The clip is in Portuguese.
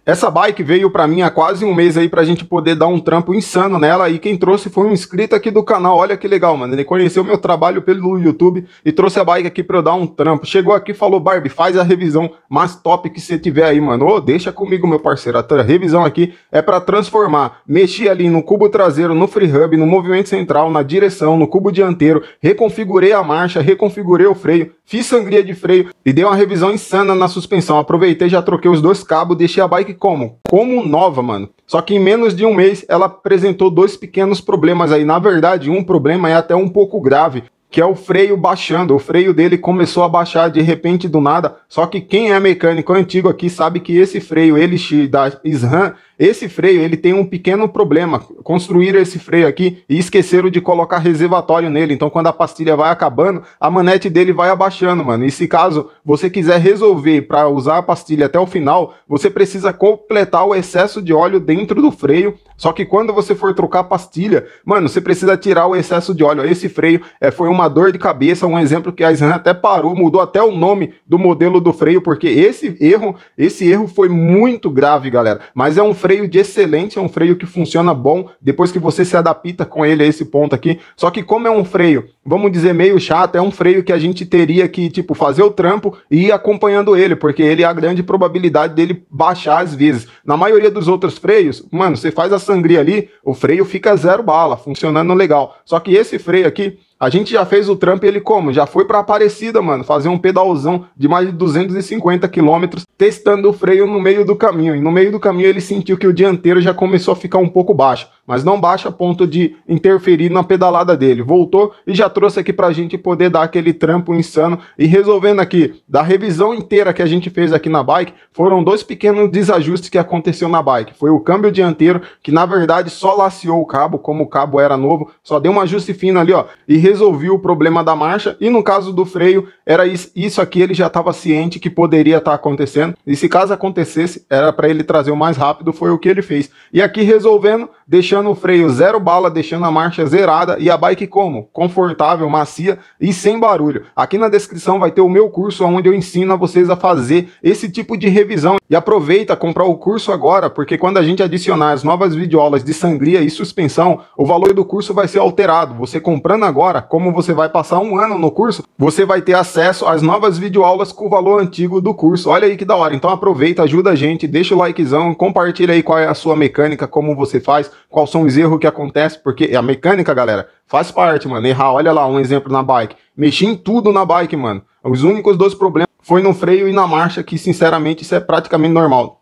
Essa bike veio pra mim há quase um mês aí pra gente poder dar um trampo insano nela, e quem trouxe foi um inscrito aqui do canal. Olha que legal, mano. Ele conheceu meu trabalho pelo YouTube e trouxe a bike aqui pra eu dar um trampo. Chegou aqui e falou: Barbie, faz a revisão mais top que você tiver aí, mano. Ô, deixa comigo, meu parceiro. A revisão aqui é pra transformar. Mexi ali no cubo traseiro, no free hub, no movimento central, na direção, no cubo dianteiro. Reconfigurei a marcha, reconfigurei o freio, fiz sangria de freio e dei uma revisão insana na suspensão. Aproveitei, já troquei os dois cabos, deixei a bike como nova, mano. Só que em menos de um mês ela apresentou dois pequenos problemas aí. Na verdade, um problema é até um pouco grave, que é o freio baixando. O freio dele começou a baixar de repente do nada. Só que quem é mecânico antigo aqui sabe que esse freio LX da SRAM, esse freio ele tem um pequeno problema. Construíram esse freio aqui e esqueceram de colocar reservatório nele. Então quando a pastilha vai acabando, a manete dele vai abaixando, mano. E se caso você quiser resolver para usar a pastilha até o final, você precisa completar o excesso de óleo dentro do freio. Só que quando você for trocar a pastilha, mano, você precisa tirar o excesso de óleo. Esse freio foi uma dor de cabeça, um exemplo que a SRAM até parou, mudou até o nome do modelo do freio, porque esse erro foi muito grave, galera. Mas é um freio de excelente, é um freio que funciona bom depois que você se adapta com ele a esse ponto aqui. Só que como é um freio, vamos dizer, meio chato, é um freio que a gente teria que, tipo, fazer o trampo e ir acompanhando ele, porque ele é a grande probabilidade dele baixar às vezes. Na maioria dos outros freios, mano, você faz a sangria ali, o freio fica 0 bala, funcionando legal. Só que esse freio aqui, a gente já fez o trampo e ele já foi pra Aparecida, mano, fazer um pedalzão de mais de 250 km, testando o freio no meio do caminho. E no meio do caminho ele sentiu que o dianteiro já começou a ficar um pouco baixo, mas não baixo a ponto de interferir na pedalada dele. Voltou e já trouxe aqui pra gente poder dar aquele trampo insano. E resolvendo aqui, da revisão inteira que a gente fez aqui na bike, foram dois pequenos desajustes que aconteceu na bike. Foi o câmbio dianteiro, que na verdade só laceou o cabo, como o cabo era novo, só deu um ajuste fino ali, ó, e resolveu o problema da marcha. E no caso do freio, era isso aqui, ele já estava ciente que poderia estar acontecendo, e se caso acontecesse, era para ele trazer o mais rápido. Foi o que ele fez. E aqui resolvendo, deixando o freio 0 bala, deixando a marcha zerada e a bike confortável, macia e sem barulho. Aqui na descrição vai ter o meu curso, onde eu ensino a vocês a fazer esse tipo de revisão. E aproveita comprar o curso agora, porque quando a gente adicionar as novas videoaulas de sangria e suspensão, o valor do curso vai ser alterado. Você comprando agora, como você vai passar um ano no curso, você vai ter acesso às novas videoaulas com o valor antigo do curso. Olha aí que da hora. Então aproveita, ajuda a gente, deixa o likezão, compartilha aí qual é a sua mecânica, como você faz, quais são os erros que acontecem, porque a mecânica, galera, faz parte, mano. Errar, olha lá, um exemplo na bike. Mexi em tudo na bike, mano. Os únicos dois problemas foi no freio e na marcha, que sinceramente isso é praticamente normal.